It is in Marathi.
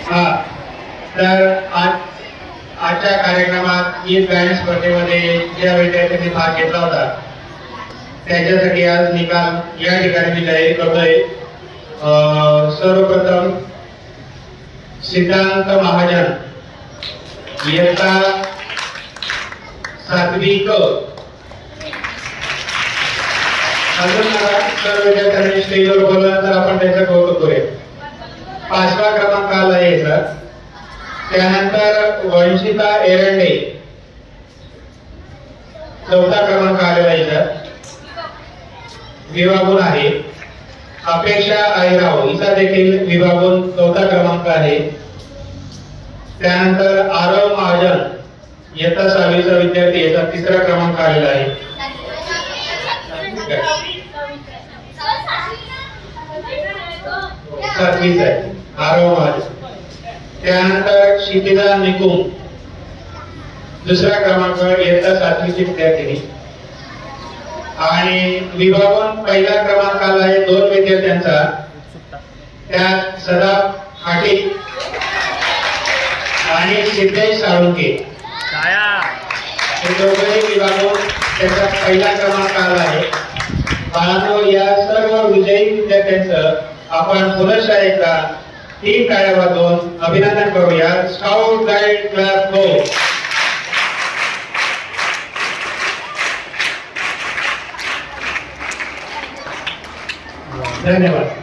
हा तर आजच्या कार्यक्रमात गीत गायन स्पर्धेमध्ये ज्या विद्यार्थ्यांनी भाग घेतला होता त्याच्यासाठी आज निकाल या ठिकाणी मी जाहीर करतोय। सर्वप्रथम सिद्धांत महाजन इयत्ता 7वी क अजून सर्व विद्यार्थ्यांनी स्टेजवर बोलल्यानंतर आपण त्याचं कौतुक करूया। 5वा क्रमांक आला आहे सर। त्यानंतर वंशिता एरंडे 4था क्रमांक आलेला आहे सर, विभागून आहे। अपेक्षा आईराव हिचा देखील विभागून 4था क्रमांक आहे। त्यानंतर आरव महाजन इयत्ता 6वीचा विद्यार्थी याचा 3रा क्रमांक आलेला आहे। सातवीचा आहे आरव महाजन। त्यानंतर क्षितिजा निकुम 2रा क्रमांक इयत्ता 7वीची विद्यार्थिनी आणि विभागून 1ला क्रमांक आला आहे 2 विद्यार्थ्यांचा। त्यात सदा हाटे आणि सिद्धेश साळुंके हे दोघेही विभागून त्यांचा 1ला क्रमांक आला आहे। बाळांनो, या सर्व विजयी विद्यार्थ्यांचं आपण पुनश्च एकदा 3 टाळ्या वाजवून अभिनंदन करूया। Scout guide club go. धन्यवाद।